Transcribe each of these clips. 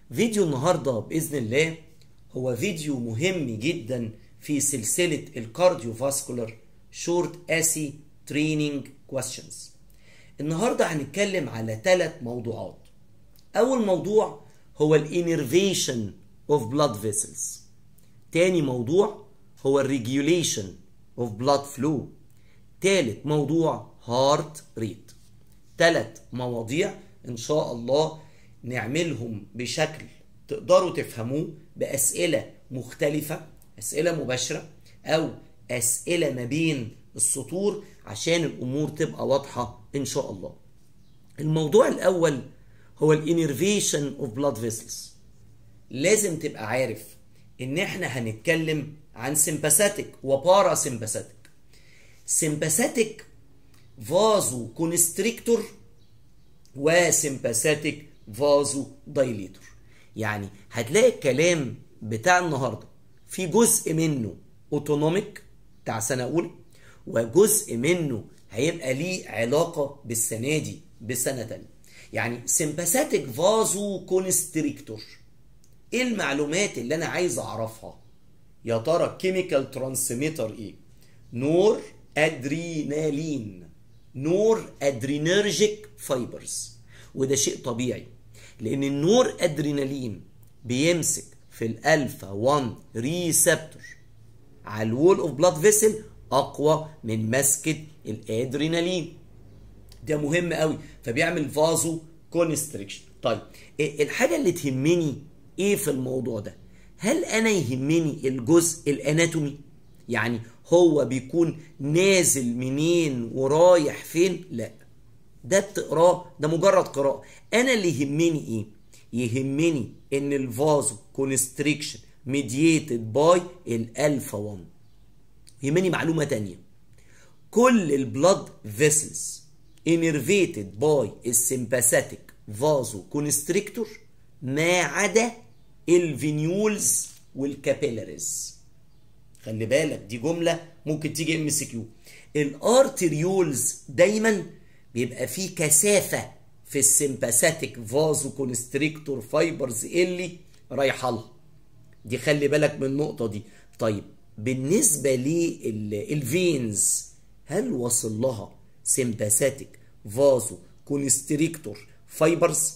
فيديو النهاردة بإذن الله هو فيديو مهم جدا في سلسلة الكارديوفاسكولار شورت اسي تريننج كويستشنز. النهاردة هنتكلم على 3 موضوعات. أول موضوع هو الانرفيشن اوف بلاد فيسلز. تاني موضوع هو الريجوليشن اوف بلاد فلو. تالت موضوع هارت ريت. 3 مواضيع ان شاء الله نعملهم بشكل تقدروا تفهموه بأسئلة مختلفة، أسئلة مباشرة أو أسئلة ما بين السطور عشان الأمور تبقى واضحة إن شاء الله. الموضوع الأول هو الانرفيشن اوف بلاد فيسلز. لازم تبقى عارف إن إحنا هنتكلم عن سمباثيك وبارا سمباثيك. سمباثيك فازو كونستريكتور وسمباثيك فازو دايليتور. يعني هتلاقي الكلام بتاع النهارده في جزء منه اوتونوميك بتاع سنه اولى، وجزء منه هيبقى ليه علاقه بالسنه دي بسنه تانيه. يعني سمباثيك فازو كونستريكتور، ايه المعلومات اللي انا عايز اعرفها؟ يا ترى كيميكال ترانسميتر ايه؟ نور ادرينالين، نور ادرينرجيك فايبرز. وده شيء طبيعي لان النور ادرينالين بيمسك في الالفا 1 ريسبتور على الوول اوف بلاد فيسل اقوى من مسكه الادرينالين. ده مهم قوي، فبيعمل فازو كونستريكشن. طيب الحاجه اللي تهمني ايه في الموضوع ده؟ هل انا يهمني الجزء الاناتومي؟ يعني هو بيكون نازل منين ورايح فين؟ لا، ده بتقراه، ده مجرد قراءة. انا اللي يهمني ايه؟ يهمني ان الفازو كونستريكشن ميدييتد باي الالفا 1. يهمني معلومة تانية، كل البلاد فيسلز انرفيتد باي السمباثيك فازو كونستريكتور ما عدا الفينيولز والكابيلاريز. خلي بالك دي جملة ممكن تيجي ام سي كيو. الارتريولز دايما بيبقى فيه كثافة في السمباثيك فازو كونستريكتور فايبرز اللي رايحة لها دي، خلي بالك من النقطة دي. طيب بالنسبة للفينز، هل وصل لها سمباثيك فازو كونستريكتور فايبرز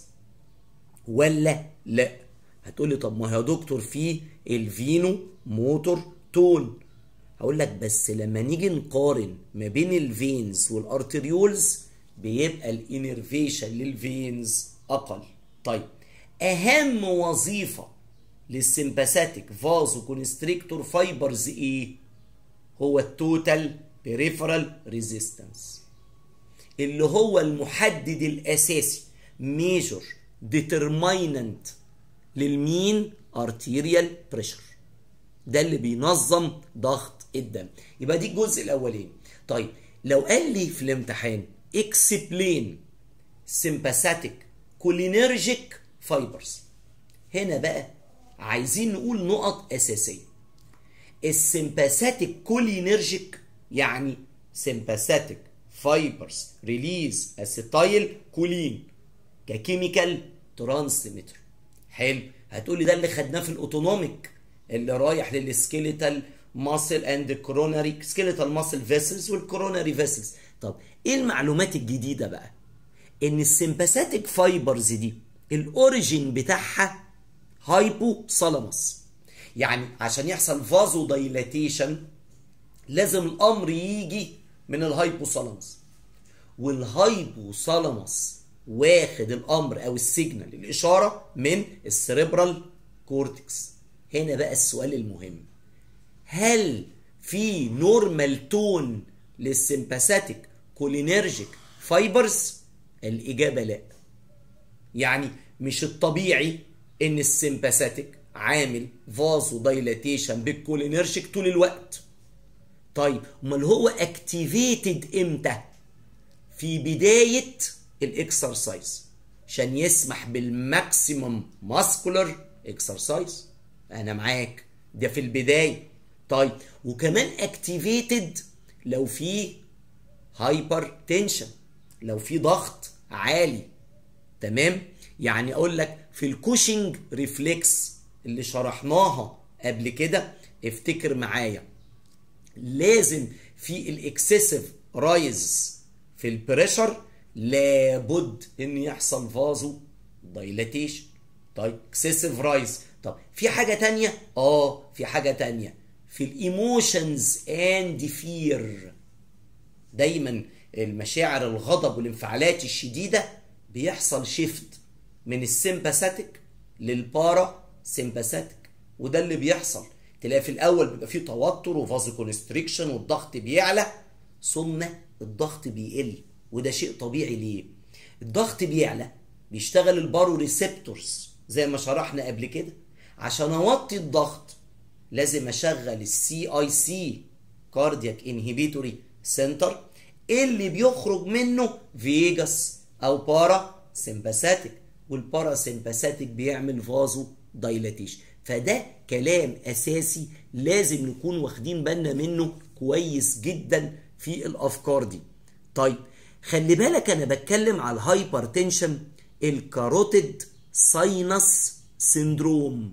ولا لا؟ هتقولي طب ما يا دكتور فيه الفينو موتور تون. هقول لك بس لما نيجي نقارن ما بين الفينز والارتريولز بيبقى الانرفيشن للفينز اقل. طيب اهم وظيفه للسمباثيك فازو كونستريكتور فايبرز ايه؟ هو التوتال بيريفرال ريزيستنس، اللي هو المحدد الاساسي، ميجر ديترمايننت للمين ارتيريال بريشر. ده اللي بينظم ضغط الدم. يبقى دي الجزء الاولاني. طيب لو قال لي في الامتحان اكسبلين سمباثيك كولينرجيك فايبرز، هنا بقى عايزين نقول نقط اساسيه. السمباثيك كولينرجيك يعني سمباثيك فايبرز ريليز اسيتايل كولين ككيميكال ترانسميتر. حلو، هتقولي ده اللي خدناه في الاوتونوميك اللي رايح للسكيليتال ماسل اند كوروناري سكيليتال ماسل فيسلز والكوروناري فيسلز. طب ايه المعلومات الجديده بقى؟ ان السمباثيك فايبرز دي الاوريجين بتاعها هايبو ثالاموس. يعني عشان يحصل فازو دايلاتيشن لازم الامر يجي من الهايبو ثالاموس، والهايبو ثالاموس واخد الامر او السيجنال الاشاره من السيريبرال كورتكس. هنا بقى السؤال المهم، هل في نورمال تون للسمباثيك كولينرجيك فايبرز؟ الإجابة لا. يعني مش الطبيعي إن السمباثيك عامل فازو دايلاتيشن بالكولينرجيك طول الوقت. طيب امال هو اكتيفيتد امتى؟ في بداية الاكسرسايز عشان يسمح بالماكسيمم ماسكولار اكسرسايز. انا معاك، ده في البدايه. طيب وكمان اكتيفيتد لو في هايبر تنشن، لو في ضغط عالي. تمام، يعني اقول لك في الكوشنج ريفلكس اللي شرحناها قبل كده، افتكر معايا، لازم في الاكسسيف رايز في البريشر لابد ان يحصل فازو دايلاتيشن. طيب اكسسيف رايز. طب في حاجه تانية؟ في حاجه تانية في الايموشنز اند فير. دايما المشاعر، الغضب والانفعالات الشديده بيحصل شيفت من السيمباثيك للبارا سيمباثيك، وده اللي بيحصل. تلاقي في الاول بيبقى فيه توتر وفازو كونستريكشن والضغط بيعلى، ثم الضغط بيقل، وده شيء طبيعي. ليه؟ الضغط بيعلى، بيشتغل البارو ريسبتورز زي ما شرحنا قبل كده. عشان اوطي الضغط لازم اشغل السي اي سي كاردياك انهبيتوري سنتر اللي بيخرج منه فيجاس او بارا سيمباثيك، والبارا سيمباثيك بيعمل فازو دايلاتيشن. فده كلام اساسي لازم نكون واخدين بالنا منه كويس جدا في الافكار دي. طيب خلي بالك انا بتكلم على الهايبرتنشن الكاروتيد ساينس سندروم.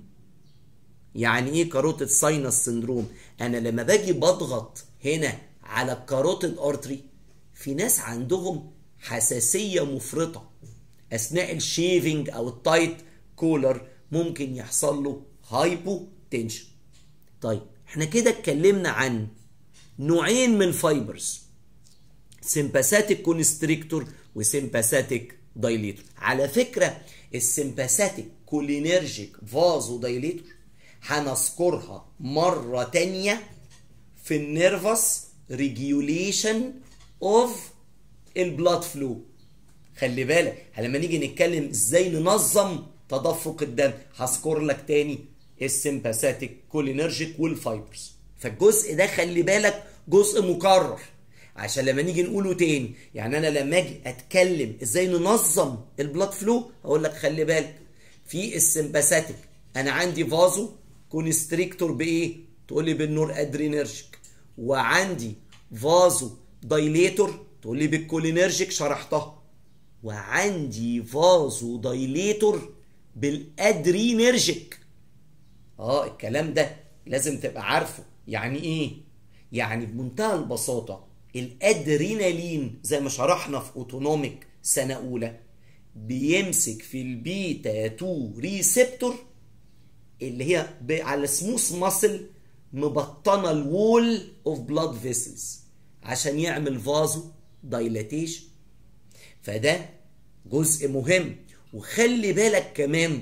يعني ايه كاروتيد ساينس سندروم؟ انا لما باجي بضغط هنا على الكاروتيد ارتري، في ناس عندهم حساسيه مفرطه اثناء الشيفنج او التايت كولر، ممكن يحصل له هايبو تنشن. طيب احنا كده اتكلمنا عن نوعين من الفايبرز، سيمباثيك كونستريكتور وسيمباثيك دايليتور. على فكره السيمباثيك كولينرجيك فازو دايليتور هنذكرها مره تانيه في النيرفس ريجيوليشن اوف البلاد فلو. خلي بالك لما نيجي نتكلم ازاي ننظم تدفق الدم هذكر لك تاني السيمباثيك كولينرجيك والفايبرز. فالجزء ده خلي بالك جزء مكرر عشان لما نيجي نقوله تاني. يعني انا لما اجي اتكلم ازاي ننظم البلاد فلو اقول لك خلي بالك في السيمباثيك انا عندي فازو كونستريكتور بايه؟ تقول لي بالنور ادرينرجيك. وعندي فازو دايليتور تقول لي بالكولينرجيك شرحتها. وعندي فازو دايليتور بالادرينرجيك. الكلام ده لازم تبقى عارفه. يعني ايه؟ يعني بمنتهى البساطه الادرينالين زي ما شرحنا في اوتونوميك سنه اولى بيمسك في البيتا 2 ريسبتور اللي هي على سموث ماسل مبطنه الوول اوف بلاد فيسلز عشان يعمل فازو دايلاتيشن. فده جزء مهم. وخلي بالك كمان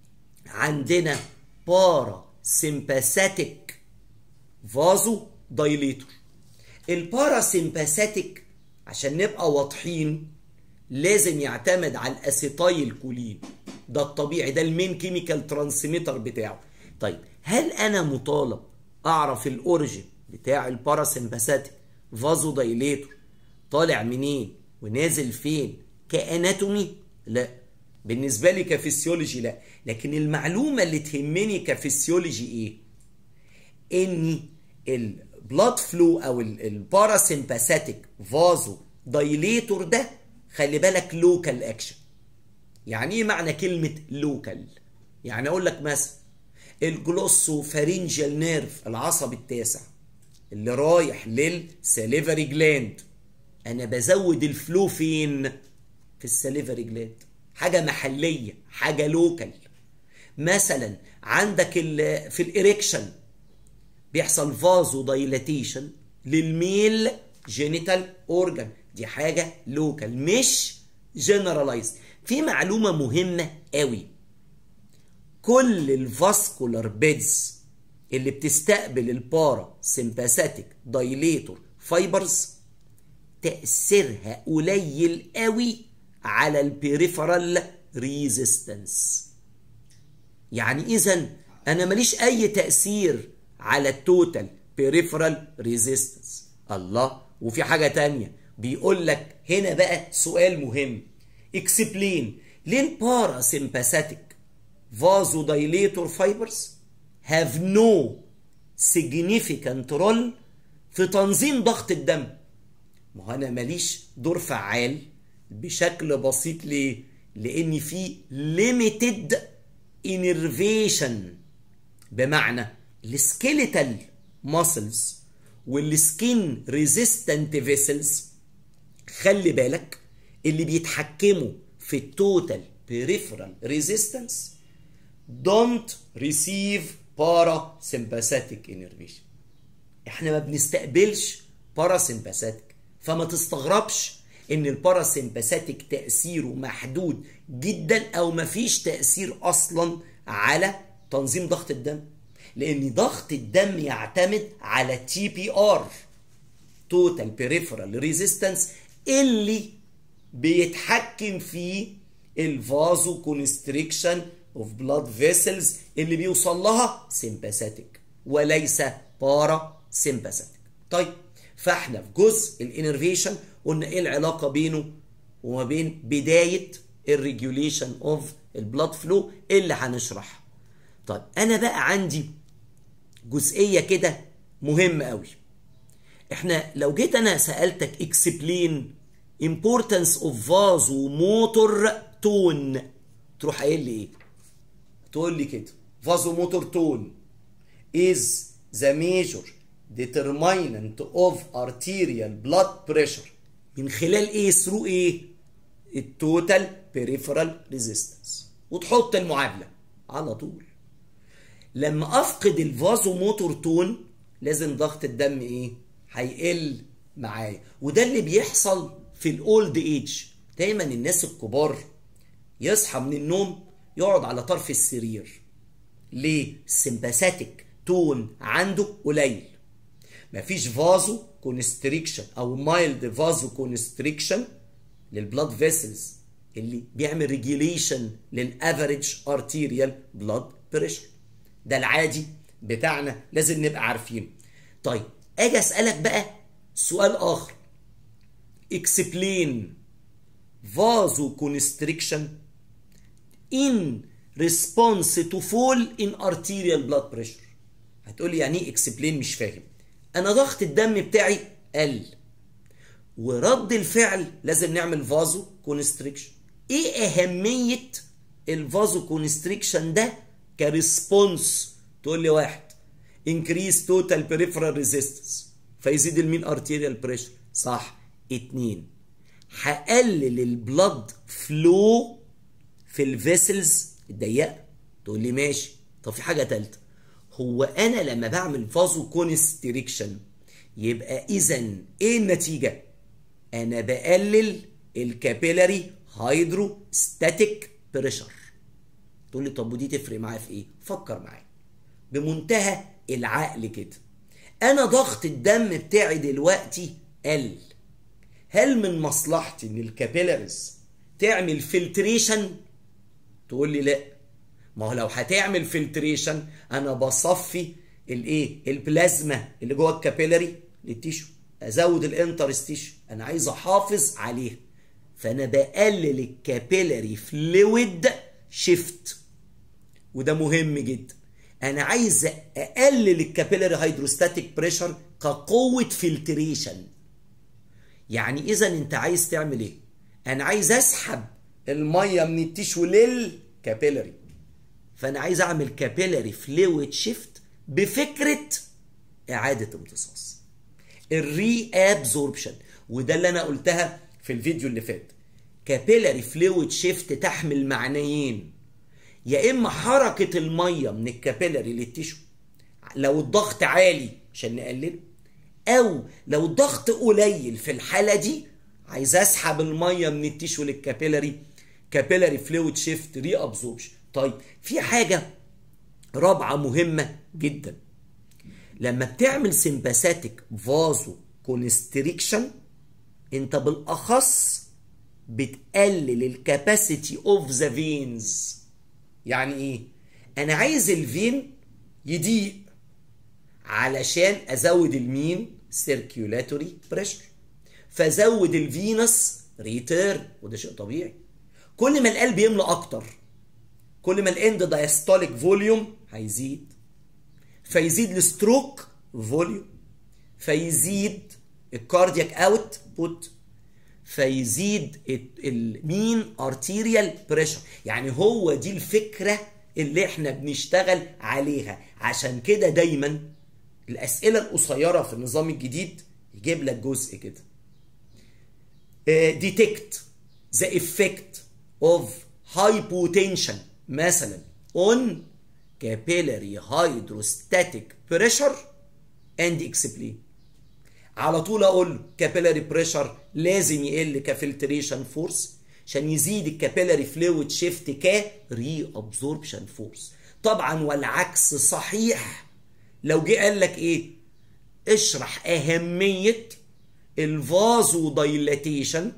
عندنا بارا سيمباثيك فازو دايليتور. البارا سيمباثيك عشان نبقى واضحين لازم يعتمد على الاسيتايل كولين، ده الطبيعي، ده المين كيميكال ترانسميتر بتاعه. طيب هل انا مطالب اعرف الاوريجين بتاع الباراسمباثيك فازو دايليتور طالع منين ونازل فين كاناتومي؟ لا. بالنسبه لي كفسيولوجي لا. لكن المعلومه اللي تهمني كفسيولوجي ايه؟ ان البلاد فلو او الباراسمباثيك فازو دايليتور ده خلي بالك لوكال اكشن. يعني ايه معنى كلمه لوكال؟ يعني اقول لك مثلا الجلوسو فارينجيال نيرف العصب التاسع اللي رايح للساليفري جلاند، انا بزود الفلو فين؟ في الساليفري جلاند. حاجه محليه، حاجه لوكال. مثلا عندك في الاريكشن بيحصل فازو دايلاتيشن للميل جينيتال اورجان، دي حاجه لوكال مش جنرالايز. في معلومه مهمه قوي، كل الفاسكولار بيدز اللي بتستقبل البارا سيمباثيك دايليتور فايبرز تأثيرها قليل قوي على البيريفرال ريزيستنس. يعني اذا انا ماليش اي تأثير على التوتال بيريفرال ريزيستنس. الله. وفي حاجة تانية بيقول لك هنا بقى سؤال مهم، اكسبلين ليه البارا سيمباثيك vasodilator fibers have no significant role في تنظيم ضغط الدم. ما هو انا ماليش دور فعال بشكل بسيط. ليه؟ لان في limited innervation، بمعنى السكيليتال ماسلز والسكين ريزيستنت فيسلز، خلي بالك اللي بيتحكموا في التوتال peripheral resistance don't receive parasympathetic innervation. احنا ما بنستقبلش parasympathetic، فما تستغربش ان الباراسيمباثيك تأثيره محدود جدا او مفيش تأثير اصلا على تنظيم ضغط الدم، لان ضغط الدم يعتمد على تي بي ار توتال بيريفرال ريزيستنس اللي بيتحكم في الفازو كونستريكشن اوف بلاد فيسلز اللي بيوصل لها سيمباثيك وليس بارا سيمباثيك. طيب فاحنا في جزء الانرفيشن قلنا ايه العلاقه بينه وما بين بدايه الريجوليشن اوف البلاد فلو اللي هنشرحها. طيب انا بقى عندي جزئيه كده مهمه قوي. احنا لو جيت انا سالتك explain importance of vasomotor tone، تروح قايل لي ايه؟ تقول لي كده vasomotor tone is the major determinant of arterial blood pressure من خلال ايه؟ through ايه؟ التوتال peripheral resistance، وتحط المعادله على طول. لما افقد الفازوموتور تون لازم ضغط الدم ايه؟ هيقل معايا، وده اللي بيحصل في الاولد ايج. دايما الناس الكبار يصحى من النوم يقعد على طرف السرير. ليه؟ السمباثيك تون عنده قليل، مفيش فازو كونستريكشن او مايلد فازو كونستريكشن للبلاد فيسلز اللي بيعمل ريجيليشن للافريج ارتيريال بلاد بريشر. ده العادي بتاعنا، لازم نبقى عارفينه. طيب اجي اسالك بقى سؤال اخر، explain vasoconstriction in response to fall in arterial blood pressure. هتقولي يعني ايه explain؟ مش فاهم. انا ضغط الدم بتاعي قل، ورد الفعل لازم نعمل فازو كونستريكشن. ايه اهميه الفازو كونستريكشن ده كريسبونس؟ تقول لي واحد increase total peripheral resistance فيزيد المين ارتيريال بريشر، صح. اتنين هقلل البلد فلو في الفيسلز الضيقه، تقول لي ماشي. طب في حاجه ثالثه، هو انا لما بعمل فازو كونستريكشن يبقى اذا ايه النتيجه؟ انا بقلل الكابيلاري هيدروستاتيك بريشر. تقول لي طب ودي تفرق معايا في ايه؟ فكر معايا بمنتهى العقل كده. انا ضغط الدم بتاعي دلوقتي قل، هل من مصلحتي ان الكابيلاريز تعمل فلتريشن؟ تقول لي لا. ما هو لو هتعمل فلتريشن انا بصفي الايه؟ البلازما اللي جوه الكابيلاري للتيشو، ازود الانترستيشن، انا عايز احافظ عليها، فانا بقلل الكابيلاري فلويد شيفت، وده مهم جدا. انا عايز اقلل الكابيلاري هيدروستاتيك بريشر كقوه فلتريشن. يعني اذا انت عايز تعمل ايه؟ انا عايز اسحب الميه من التيشو للكابيلاري، فانا عايز اعمل كابيلاري فلويد شيفت بفكره اعاده امتصاص، الري ابزوربشن. وده اللي انا قلتها في الفيديو اللي فات. كابيلاري فلويد شيفت تحمل معنيين، يا اما حركه الميه من الكابيلاري للتيشو لو الضغط عالي عشان نقلله، او لو الضغط قليل في الحاله دي عايز اسحب الميه من التيشو للكابيلاري، كابيلاري فلويد شيفت ري ابزوربشن. طيب في حاجه رابعه مهمه جدا، لما بتعمل سمباثيك فازو كونستريكشن انت بالاخص بتقلل الكاباسيتي اوف ذا فينز. يعني ايه؟ انا عايز الفين يضيق علشان ازود المين سيركيولاتوري بريشر، فازود الفينس ريتيرن، وده شيء طبيعي. كل ما القلب يملى اكتر كل ما الاند دايستوليك فوليوم هيزيد، فيزيد الستروك فوليوم، فيزيد الكاردياك اوت بوت، فيزيد المين ارتيريال بريشر. يعني هو دي الفكره اللي احنا بنشتغل عليها. عشان كده دايما الاسئله القصيره في النظام الجديد يجيب لك جزء كده detect the effect of hypotension مثلا on capillary hydrostatic pressure and explain. على طول اقول له capillary pressure لازم يقل كفلتريشن فورس عشان يزيد الكابيلاري فلويد شيفت كري ابزوربشن فورس. طبعا والعكس صحيح. لو جه قال لك ايه؟ اشرح اهميه الفازو دايلاتيشن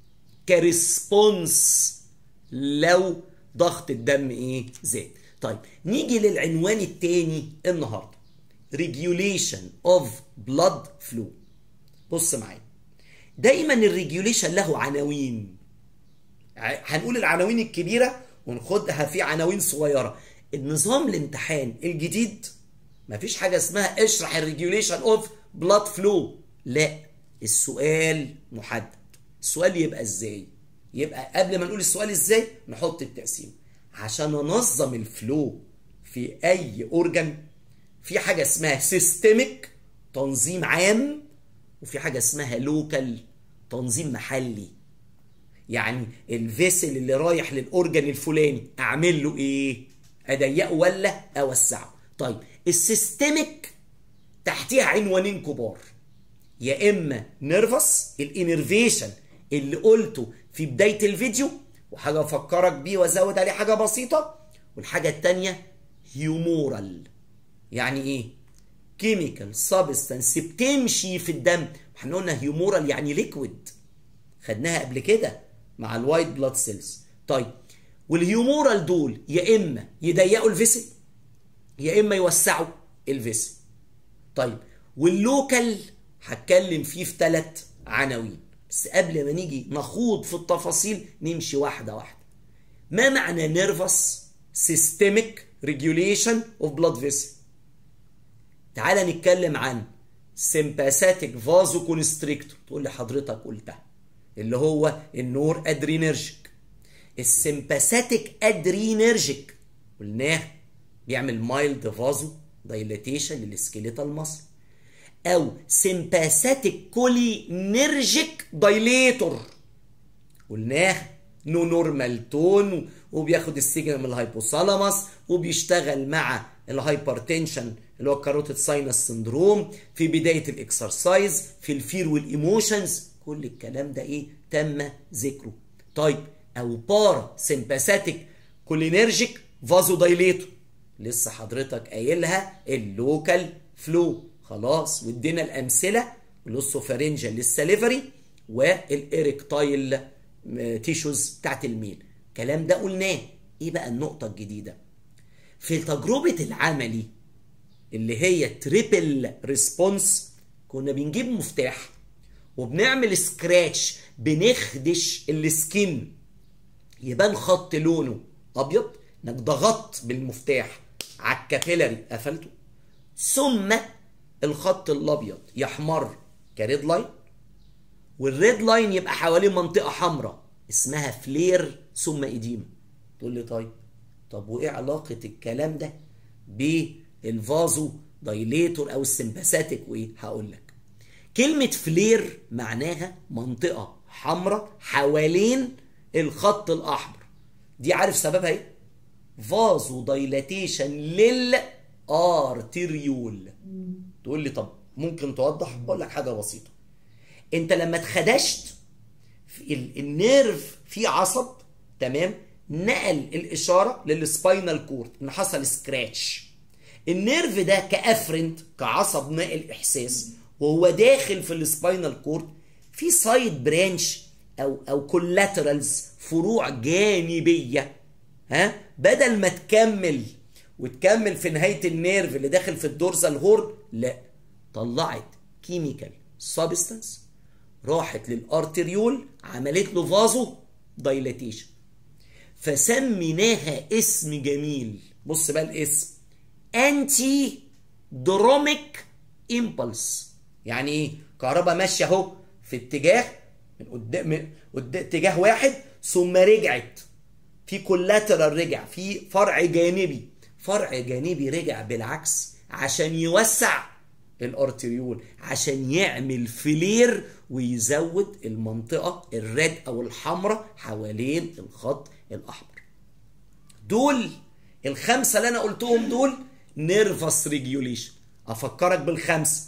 كريسبونس لو ضغط الدم ايه؟ زاد. طيب نيجي للعنوان الثاني النهارده regulation of blood flow. بص معايا، دايما الريجوليشن له عناوين. هنقول العناوين الكبيره وناخدها في عناوين صغيره. النظام الامتحان الجديد مفيش حاجه اسمها اشرح الريجوليشن اوف بلاد فلو، لا، السؤال محدد. السؤال يبقى ازاي؟ يبقى قبل ما نقول السؤال ازاي نحط التقسيم. عشان انظم الفلو في اي اورجان في حاجه اسمها سيستميك تنظيم عام، وفي حاجه اسمها لوكال تنظيم محلي. يعني الفيسل اللي رايح للاورجان الفلاني اعمل له ايه؟ اضيقه ولا اوسعه؟ طيب السيستميك تحتيها عنوانين كبار، يا اما نيرفس الانرفيشن اللي قلته في بدايه الفيديو وحاجه افكرك بيه وازود عليه حاجه بسيطه، والحاجه الثانيه هيومورال. يعني ايه؟ كيميكال سبستانس بتمشي في الدم. احنا قلنا هيومورال يعني ليكويد، خدناها قبل كده مع الوايت بلاد سيلز. طيب والهيومورال دول يا اما يضيقوا الفيسل يا اما يوسعوا الفيسل. طيب واللوكال هتكلم فيه في 3 عناوين، بس قبل ما نيجي نخوض في التفاصيل نمشي واحده واحده. ما معنى نيرفس سيستميك ريجوليشن اوف بلاد فيسل؟ تعالى نتكلم عن سيمباثيك فازو كونستريكتور. تقول لي حضرتك قلتها، اللي هو النور ادرينرجيك. السيمباثيك ادرينرجيك قلناه بيعمل مايلد فازو دايليتيشن للسكيليتال ماسل، او سيمباثيك كولينرجيك دايليتور قلناه نو نورمال تون وبياخد السيجنال من الهايبوثالاموس وبيشتغل مع الهايبرتنشن اللي هو الكاروتيد ساينس سندروم في بدايه الاكسرسايز في الفير والايموشنز. كل الكلام ده ايه؟ تم ذكره. طيب او بارا سيمباثيك كولينرجيك فازو دايليتور لسه حضرتك قايلها اللوكال فلو. خلاص وادينا الامثله اللوسوفارينجال للسليفري والاريكتايل تيشوز بتاعت الميل. الكلام ده قلناه. ايه بقى النقطه الجديده؟ في تجربه العملي اللي هي تريبل ريسبونس كنا بنجيب مفتاح وبنعمل سكراتش، بنخدش السكين يبان خط لونه ابيض، انك ضغطت بالمفتاح على الكابيلاري قفلته، ثم الخط الابيض يحمر كريد لاين، والريد لاين يبقى حواليه منطقه حمراء اسمها فلير ثم اديمه. تقول لي طب وايه علاقه الكلام ده بالفازو دايليتور او السمباثيك وايه؟ هقول لك. كلمه فلير معناها منطقه حمراء حوالين الخط الاحمر. دي عارف سببها ايه؟ فازو دايلاتيشن للارتريول. تقول لي طب ممكن توضح؟ اقول لك حاجه بسيطه. انت لما اتخدشت في النيرف في عصب، تمام، نقل الاشاره للسباينال كورد ان حصل سكراتش. النيرف ده كافرنت كعصب ناقل احساس وهو داخل في السباينال كورد في سايد برانش او كولاترالز فروع جانبيه، ها، بدل ما تكمل في نهايه النيرف اللي داخل في الدورزال هورن، لا، طلعت كيميكال سبستانس راحت للارتريول عملت له فازو دايلاتيشن، فسميناها اسم جميل. بص بقى الاسم، انتي دروميك امبلس. يعني ايه؟ كهرباء ماشيه اهو في اتجاه من قدام اتجاه واحد ثم رجعت في كولاترال، رجع في فرع جانبي، فرع جانبي رجع بالعكس عشان يوسع الارتريول، عشان يعمل فلير ويزود المنطقة الريد او الحمراء حوالين الخط الاحمر. دول الخمسة اللي انا قلتهم دول نيرفس ريجيوليشن. افكرك بالخمسة: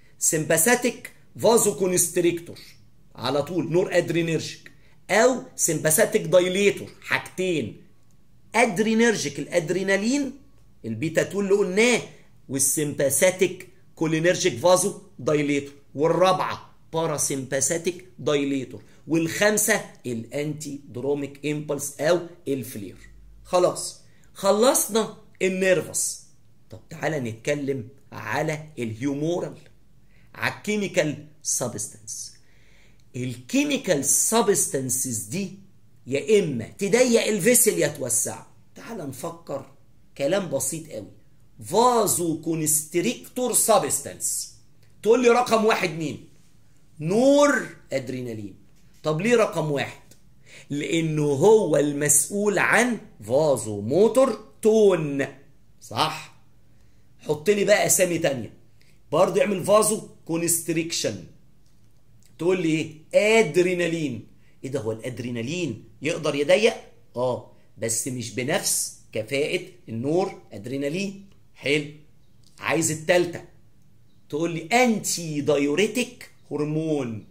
سمباثيك فازو كونستريكتور على طول نور ادرينيرجيك، او سمباثيك دايليتور، حاجتين: ادرينيرجيك الادرينالين البيتا 2 اللي قلناه، والسمباثيك كولينيرجيك فازو دايليتور، والرابعه باراسمباثيك دايليتور، والخامسه الانتي دروميك امبلس او الفلير. خلاص خلصنا النيرفس. طب تعالى نتكلم على الهيومورال، على الكيميكال سبستانس. الكيميكال سبستانسز دي يا اما تضيق الفيسل يا توسعه. تعال نفكر كلام بسيط قوي. فازو كونستريكتور سبستانس، تقول لي رقم واحد مين؟ نور ادرينالين. طب ليه رقم واحد؟ لانه هو المسؤول عن فازو موتور تون، صح؟ حط لي بقى اسامي تانية برضه يعمل فازو كونستريكشن. تقول لي ايه؟ ادرينالين. ايه ده، هو الادرينالين يقدر يضيق؟ بس مش بنفس كفاءة النور ادرينالين. حلو. عايز التالتة، تقول لي انتي دايوريتك هرمون،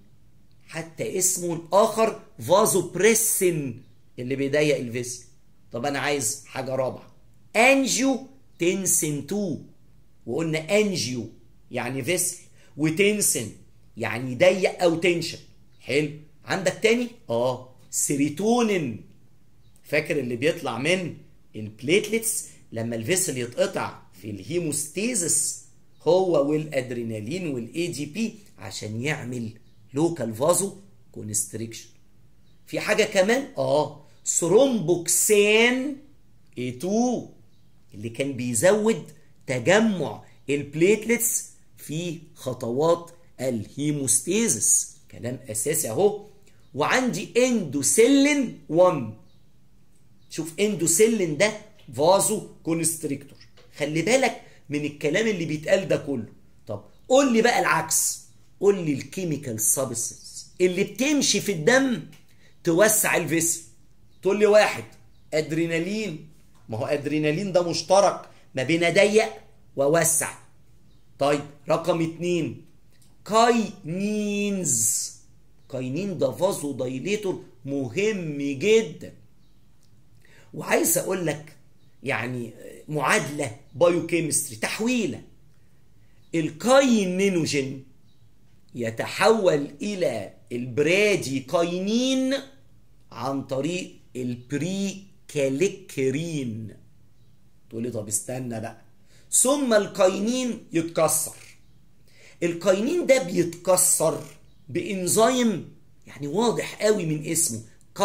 حتى اسمه الاخر فازو بريسين اللي بيضيق الفيسل. طب انا عايز حاجة رابعة، انجيو تنسن 2، وقلنا انجيو يعني فيسل وتنسن يعني ضيق او تنشن. حلو. عندك تاني سيروتونين، فاكر اللي بيطلع من البليتلتس لما الفيسل يتقطع في الهيموستيزس، هو والادرينالين والاي دي بي عشان يعمل لوكال فازو كونستريكشن. في حاجه كمان ثرومبوكسان A2 اللي كان بيزود تجمع البليتلتس في خطوات الهيموستيزس، كلام اساسي اهو. وعندي اندوسيلين 1، شوف اندوسيلين ده فازو كونستريكتور. خلي بالك من الكلام اللي بيتقال ده كله. طب قول لي بقى العكس، قول لي الكيميكال سبستنس اللي بتمشي في الدم توسع الفيسل. تقول لي واحد ادرينالين، ما هو ادرينالين ده مشترك ما بين اضيق واوسع. طيب رقم 2 كاينينز. كاينين ده فازو دايليتور مهم جدا. وعايز اقول لك يعني معادله بايوكيمستري، تحويله. الكاينينوجين يتحول الى البرادي كاينين عن طريق البري كاليكرين. تقول لي طب استنى بقى، ثم الكاينين يتكسر. الكاينين ده بيتكسر بانزيم يعني واضح قوي من اسمه،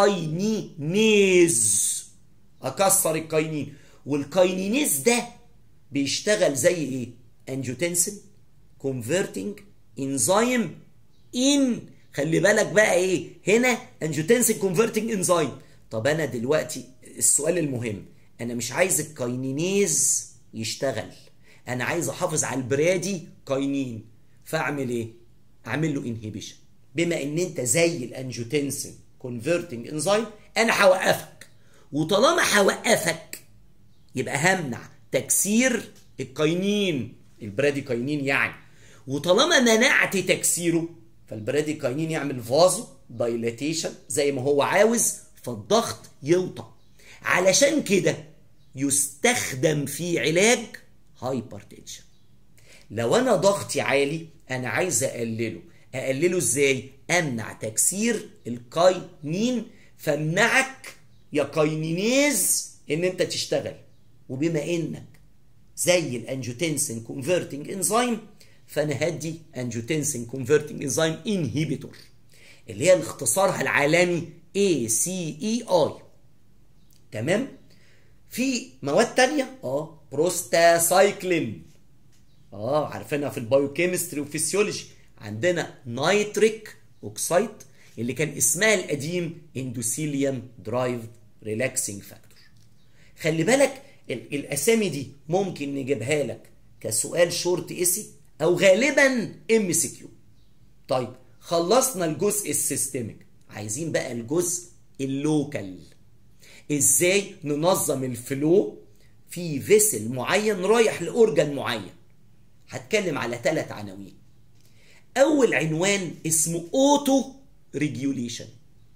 كاينينيز. اكسر الكاينين، والكاينينيز ده بيشتغل زي ايه؟ انجيوتنسين كونفرتنج انزيم ان، خلي بالك بقى ايه هنا، انجيوتنسين كونفرتنج انزيم. طب انا دلوقتي السؤال المهم، انا مش عايز الكاينينيز يشتغل، انا عايز احافظ على البرادي كاينين، فاعمل ايه؟ اعمل له انهيبيشن. بما ان انت زي الانجيوتنسين كونفرتنج انزيم انا هوقفك، وطالما هوقفك يبقى همنع تكسير الكاينين، البرادي كاينين يعني. وطالما منعت تكسيره فالبرادي كاينين يعمل فازو دايلاتيشن زي ما هو عاوز، فالضغط يوطى. علشان كده يستخدم في علاج هايبرتنشن. لو انا ضغطي عالي انا عايز اقلله ازاي؟ امنع تكسير الكاينين، فامنعك يا كاينينيز ان انت تشتغل. وبما انك زي الانجيوتنسين كونفرتنج انزيم فانا هدي انجيوتنسين كونفرتنج انزيم انهيبيتور اللي هي اختصارها العالمي ACEI. تمام؟ في مواد تانية بروستاسايكلين عارفينها في البايوكيمستري وفيسيولوجي. عندنا نايتريك اوكسايد اللي كان اسمها القديم اندوثيليوم درايفد ريلاكسنج فاكتور. خلي بالك الاسامي دي ممكن نجيبها لك كسؤال شورت اسي او غالبا MCQ. طيب خلصنا الجزء السيستميك، عايزين بقى الجزء اللوكال. ازاي ننظم الفلو في فيسل معين رايح لاورجان معين. هتكلم على 3 عناوين. اول عنوان اسمه اوتو ريجوليشن.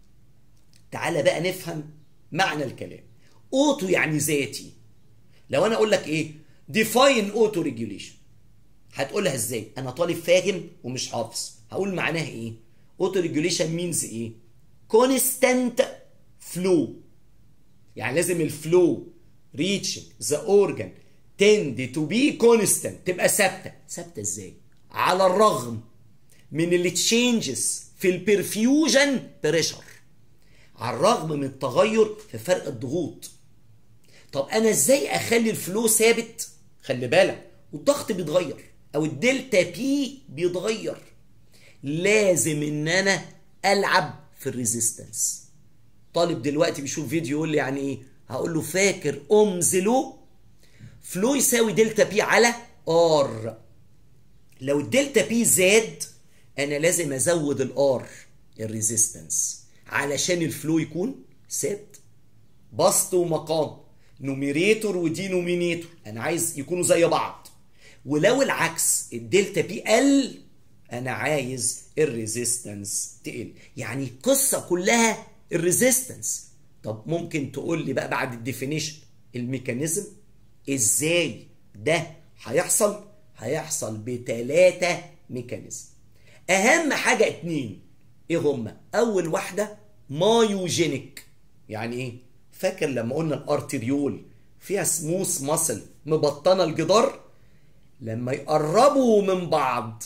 تعالى بقى نفهم معنى الكلام. اوتو يعني ذاتي. لو انا اقول لك ايه ديفاين اوتو ريجوليشن، هتقولها ازاي؟ انا طالب فاهم ومش حافظ. هقول معناها ايه؟ اوتو ريجوليشن مينز ايه؟ كونستانت فلو، يعني لازم الفلو reaching the organ tend to be constant، تبقى ثابته. ثابته ازاي؟ على الرغم من اللي تشينجز في البرفيوجن بريشر، على الرغم من التغير في فرق الضغوط. طب انا ازاي اخلي الفلو ثابت؟ خلي بالك والضغط بيتغير او الدلتا بي بيتغير. لازم ان انا العب في الريزيستنس. طالب دلوقتي بيشوف فيديو يقول لي يعني ايه؟ هقول له فاكر اومز لو؟ فلو يساوي دلتا بي على ار. لو الدلتا بي زاد انا لازم ازود الار الريزيستنس علشان الفلو يكون ثابت. بسط ومقام، نوميريتور ودينومينيتور، انا عايز يكونوا زي بعض. ولو العكس الدلتا بي قل انا عايز الريزيستنس تقل. يعني القصه كلها الريزيستنس. طب ممكن تقول لي بقى بعد الديفينيشن الميكانيزم ازاي ده هيحصل؟ هيحصل ب3 ميكانيزم. اهم حاجه 2. ايه هما؟ اول واحده مايوجينيك. يعني ايه؟ فاكر لما قلنا الارتريول فيها سموث ماسل مبطنه الجدار؟ لما يقربوا من بعض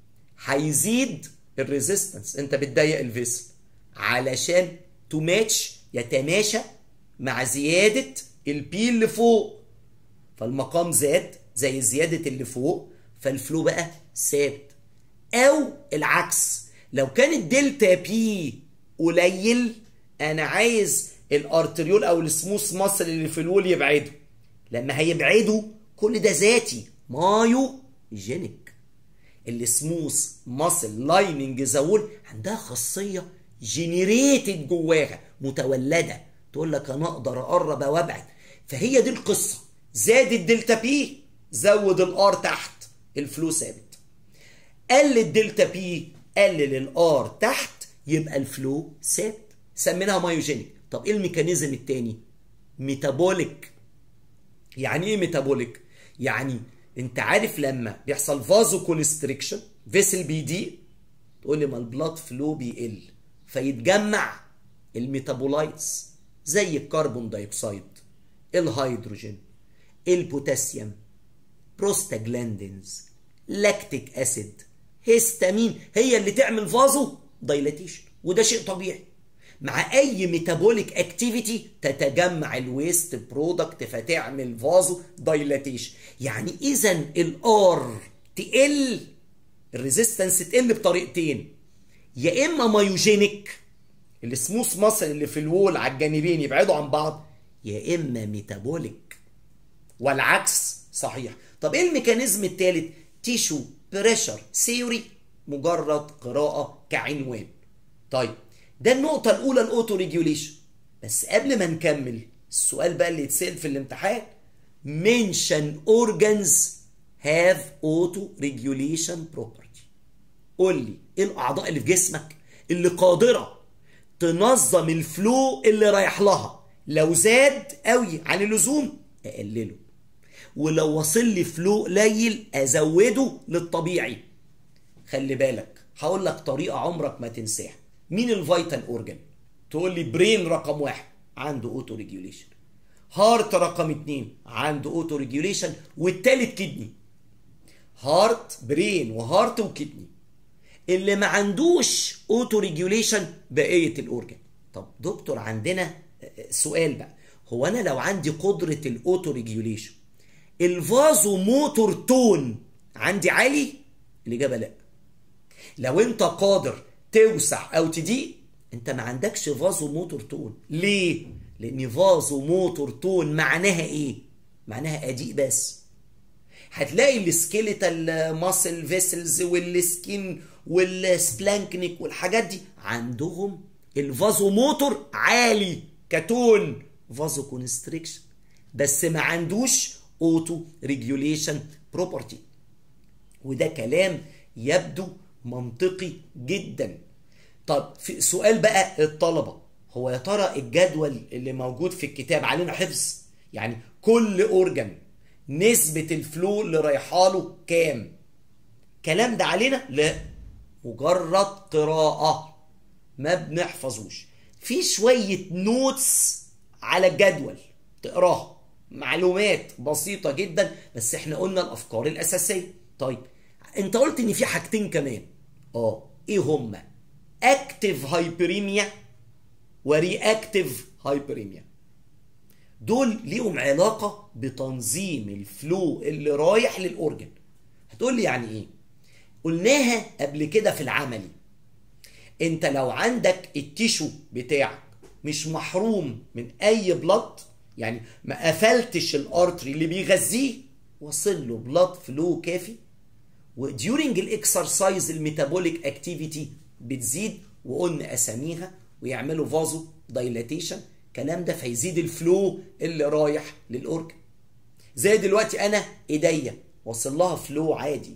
هيزيد الريزيستنس. انت بتضيق الفيسل علشان تماتش، يتماشى مع زياده البي اللي فوق. فالمقام زاد زي زياده اللي فوق، فالفلو بقى ثابت. او العكس، لو كان الدلتا بي قليل انا عايز الارتريول او السموث ماسل اللي في الول يبعدوا. لما هيبعدوا كل ده ذاتي مايوجينيك. السموث ماسل لايننج زول عندها خاصيه جينيريتد جواها، متولده، تقول لك انا اقدر اقرب او ابعد. فهي دي القصه. زاد الدلتا بي زود الار تحت، الفلو ثابت. قل الدلتا بي قلل الار تحت، يبقى الفلو ثابت. سميناها مايوجينيك. طب ايه الميكانيزم التاني؟ ميتابوليك. يعني ايه ميتابوليك؟ يعني انت عارف لما بيحصل فازو كونستريكشن فيسل بيضيق، تقول لي ما البلاد فلو بيقل فيتجمع الميتابولايتس زي الكربون دايوكسيد، الهيدروجين، البوتاسيوم، بروستاجلاندينز، لاكتيك اسيد، هيستامين، هي اللي تعمل فازو دايلاتيشن. وده شيء طبيعي. مع اي ميتابوليك اكتيفيتي تتجمع الويست برودكت فتعمل فازو دايلاتيشن. يعني اذا الار تقل، الريزيستنس تقل بطريقتين. يا اما مايوجينيك، السموث ماسل اللي في الوول على الجانبين يبعدوا عن بعض، يا اما ميتابوليك، والعكس صحيح. طب ايه الميكانيزم الثالث؟ تيشو بريشر ثيوري، مجرد قراءه كعنوان. طيب ده النقطه الاولى الاوتو ريجوليشن. بس قبل ما نكمل السؤال بقى اللي يتسال في الامتحان، mention organs have auto regulation property. قول لي ايه الاعضاء اللي في جسمك اللي قادره تنظم الفلو اللي رايح لها؟ لو زاد قوي عن اللزوم اقلله، ولو وصل لي فلو قليل ازوده للطبيعي. خلي بالك هقول لك طريقه عمرك ما تنساها. مين الفيتال اورجان؟ تقول لي برين رقم 1 عنده اوتو ريجوليشن، هارت رقم 2 عنده اوتو ريجوليشن، والتالت كدني. هارت، برين وهارت وكدني. اللي ما عندوش اوتو ريجوليشن بقيه الاورجان. طب دكتور عندنا سؤال بقى، هو انا لو عندي قدره الاوتو ريجوليشن الفازو موتور تون عندي عالي؟ الاجابه لا. لو انت قادر توسع او تضيق انت ما عندكش فازو موتور تون. ليه؟ لان فازو موتور تون معناها ايه؟ معناها اديق بس. هتلاقي السكيليتال ماسل فيسلز والسكين والسبلانكنيك والحاجات دي عندهم الفازو موتور عالي كتون فازو كونستريكشن، بس ما عندوش اوتو ريجوليشن بروبرتي. وده كلام يبدو منطقي جدا. طب في سؤال بقى الطلبة، هو يا ترى الجدول اللي موجود في الكتاب علينا حفظ؟ يعني كل اورجن نسبة الفلو اللي رايحه له كام؟ الكلام ده علينا؟ لا، مجرد قراءة ما بنحفظوش. في شوية نوتس على الجدول تقراها، معلومات بسيطة جدا، بس احنا قلنا الافكار الاساسية. طيب انت قلت ان في حاجتين كمان. ايه هما؟ اكتيف هايبريميا ورياكتيف هايبريميا. دول ليهم علاقة بتنظيم الفلو اللي رايح للأورجن. هتقول لي يعني ايه؟ قلناها قبل كده في العملي. انت لو عندك التيشو بتاعك مش محروم من اي بلاد، يعني ما قفلتش الارتري اللي بيغذيه، وصل له بلاد فلو كافي، وديورنج الاكسرسايز الميتابوليك اكتيفيتي بتزيد، وقلنا اساميها، ويعملوا فازو دايلاتيشن، الكلام ده فيزيد الفلو اللي رايح للاورجن. زي دلوقتي انا ايديا وصل لها فلو عادي،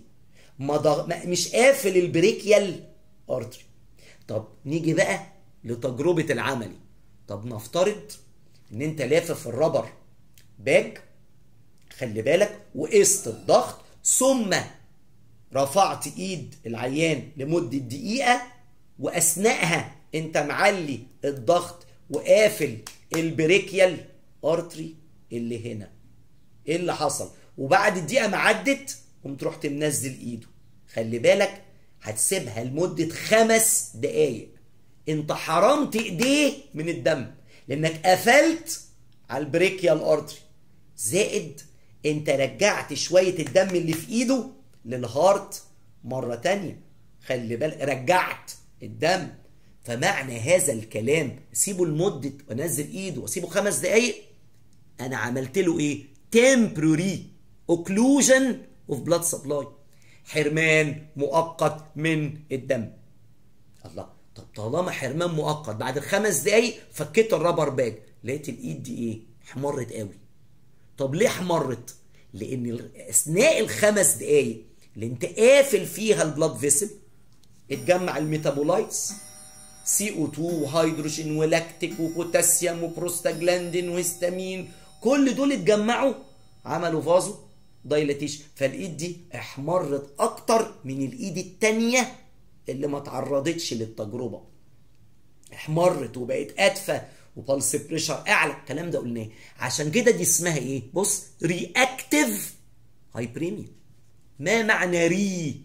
مش قافل البريكيال ارتري. طب نيجي بقى لتجربة العملي. طب نفترض ان انت لافف الربر باج، خلي بالك، وقست الضغط، ثم رفعت ايد العيان لمدة دقيقة، واثناءها انت معلي الضغط وقافل البريكيال ارتري اللي هنا. ايه اللي حصل؟ وبعد الدقيقة ما عدت قمت رحت منزل ايده. خلي بالك هتسيبها لمدة 5 دقايق. انت حرمت ايديه من الدم لانك قفلت على البريكيال ارتري، زائد انت رجعت شوية الدم اللي في ايده للهارت مرة تانية. خلي بالك رجعت الدم. فمعنى هذا الكلام سيبه لمدة، وانزل ايده واسيبه 5 دقايق، انا عملت له ايه؟ temporary occlusion of blood supply، حرمان مؤقت من الدم. الله، طب طالما حرمان مؤقت، بعد ال5 دقايق فكيت الرابر باج، لقيت الايد دي ايه؟ احمرت قوي. طب ليه احمرت؟ لان اثناء ال5 دقايق اللي انت قافل فيها البلاد فيسل اتجمع الميتابولايتس، CO2 وهيدروجين ولاكتيك وبوتاسيوم وبروستاجلاندين وهستامين، كل دول اتجمعوا عملوا فازو دايلاتيشن، فالايد دي احمرت اكتر من الايد التانية اللي ما تعرضتش للتجربة. احمرت وبقت ادفى وبالس بريشر اعلى، الكلام ده قلناه. عشان كده دي اسمها ايه؟ بص، رياكتيف هايبريميا. ما معنى ري؟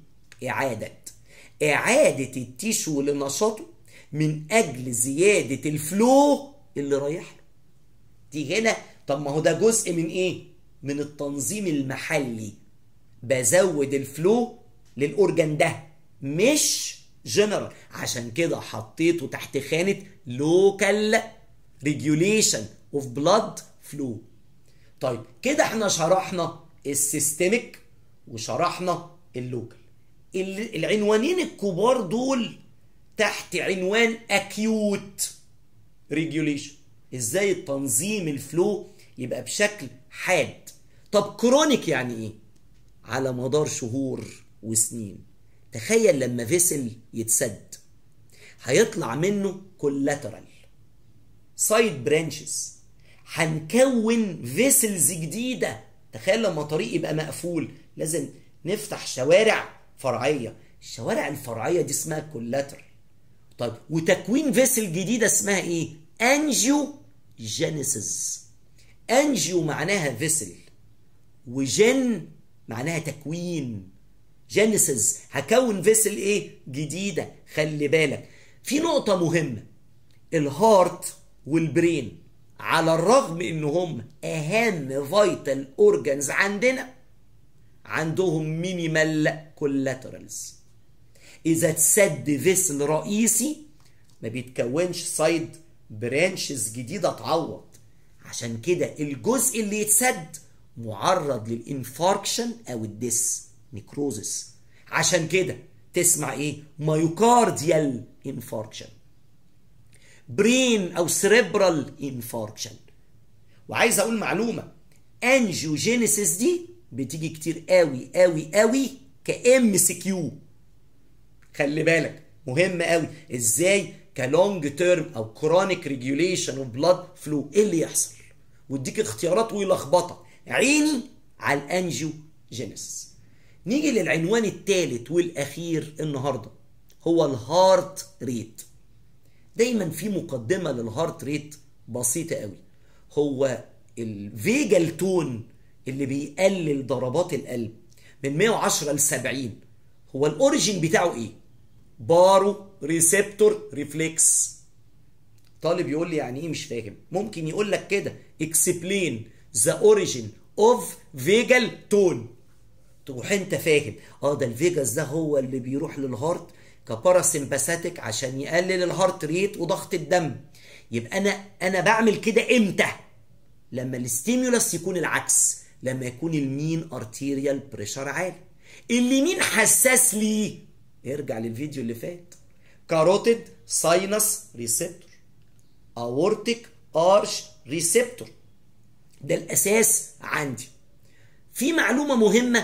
اعادة التيشو لنشاطه من اجل زيادة الفلو اللي رايح له. دي هنا. طب ما هو ده جزء من ايه؟ من التنظيم المحلي. بزود الفلو للاورجن ده مش جنرال، عشان كده حطيته تحت خانة لوكال ريجوليشن اوف بلاد فلو. طيب كده احنا شرحنا السيستميك وشرحنا اللوكال. العنوانين الكبار دول تحت عنوان اكيوت ريجوليشن، ازاي التنظيم الفلو يبقى بشكل حاد. طب كرونيك يعني ايه؟ على مدار شهور وسنين. تخيل لما فيسل يتسد هيطلع منه كولاترال سايد برانشز، هنكون فيسلز جديدة. تخيل لما طريق يبقى مقفول لازم نفتح شوارع فرعية، الشوارع الفرعية دي اسمها كولاترال. طيب وتكوين فيسل جديدة اسمها ايه؟ انجيو جينيسيس. انجيو معناها فيسل، وجن معناها تكوين. جينيسيس هكون فيسل ايه؟ جديدة. خلي بالك في نقطة مهمة، الهارت والبرين على الرغم ان هم اهم فيتال اورجانز عندنا، عندهم مينيمال كولاترالز. اذا تسد فيسل رئيسي ما بيتكونش سايد برانشز جديده تعوض. عشان كده الجزء اللي يتسد معرض للانفاركشن او الديس نيكروزس. عشان كده تسمع ايه؟ مايوكارديال انفاركشن، برين او سيريبرال انفاركشن. وعايز اقول معلومه، انجيوجينيسيس دي بتيجي كتير قوي قوي قوي كام سي كيو. خلي بالك مهم قوي ازاي كلونج تيرم او كرونيك ريجوليشن اوف بلاد فلو ايه اللي يحصل، واديك اختيارات ويلخبطك. عيني على الانجيوجينيسيس. نيجي للعنوان الثالث والاخير النهارده، هو الهارت ريت. دايما في مقدمه للهارت ريت بسيطه قوي، هو الفيجال تون اللي بيقلل ضربات القلب من 110 ل 70. هو الاوريجين بتاعه ايه؟ بارو ريسبتور ريفلكس. طالب يقول لي يعني ايه مش فاهم، ممكن يقول لك كده explain the origin of vagal tone، تروح انت فاهم ده الفيجاس ده هو اللي بيروح للهارت كباراسمباثيك عشان يقلل الهارت ريت وضغط الدم. يبقى انا بعمل كده امتى؟ لما الستيمولس يكون العكس، لما يكون المين ارتيريال بريشر عالي. اللي مين حساس ليه؟ ارجع للفيديو اللي فات، كاروتيد ساينس ريسبتور، اورتيك ارش ريسبتور. ده الاساس عندي. في معلومه مهمه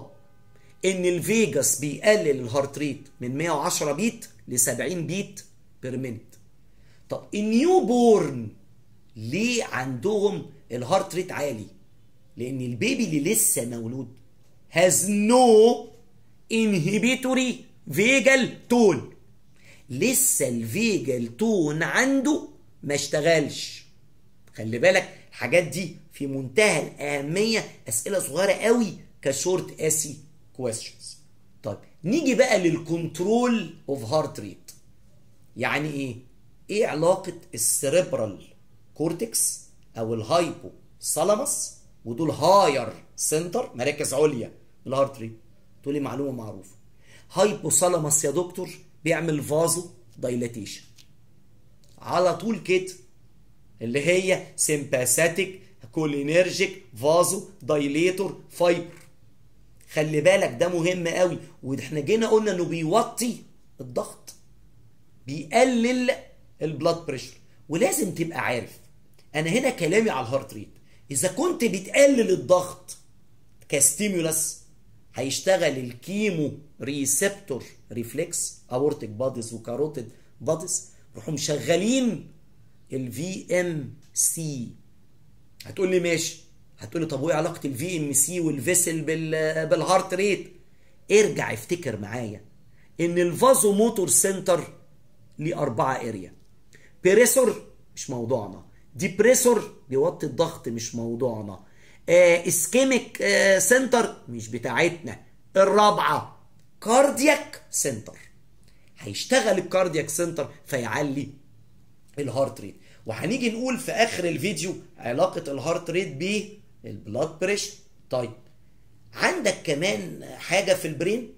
ان الفيجاس بيقلل الهارت ريت من 110 بيت ل 70 بيت بير مينيت. طب النيو بورن ليه عندهم الهارت ريت عالي؟ لان البيبي اللي لسه مولود has no inhibitory vagal tone، لسه الفيجال تون عنده ما اشتغلش. خلي بالك الحاجات دي في منتهى الأهمية، أسئلة صغيرة قوي كشورت اسي كويستشنز. طيب نيجي بقى للكنترول اوف هارت ريت. يعني ايه علاقة السيريبرال كورتكس او الهايبو ثالاموس ودول هاير سنتر مراكز عليا الهارت ريت؟ تقول لي معلومة معروفة، هايبو ثالاموس يا دكتور بيعمل فازو دايلاتيشن على طول كده، اللي هي سيمباثيك كولينرجيك فازو دايليتور فايبر. خلي بالك ده مهم قوي، واحنا جينا قلنا انه بيوطي الضغط، بيقلل البلاد بريشر. ولازم تبقى عارف انا هنا كلامي على الهارت ريت، اذا كنت بتقلل الضغط كستيمولس هيشتغل الكيمو ريسبتور ريفلكس اورتيك باديز وكاروتيد باديز، روحوا مشغلين الفي ام سي. هتقول لي ماشي، هتقول لي طب وايه علاقه الفي ام سي والفيسل بالهارت ريت؟ ارجع افتكر معايا ان الفازو موتور سنتر ليه 4 اريا. بريسور مش موضوعنا، ديبريسور بيوطي الضغط مش موضوعنا، اسكيميك سنتر مش بتاعتنا. الرابعه كاردياك سنتر، هيشتغل الكاردياك سنتر فيعلي الهارت ريت. وهنيجي نقول في اخر الفيديو علاقه الهارت ريت بالبلاد بريشر. طيب عندك كمان حاجه في البرين،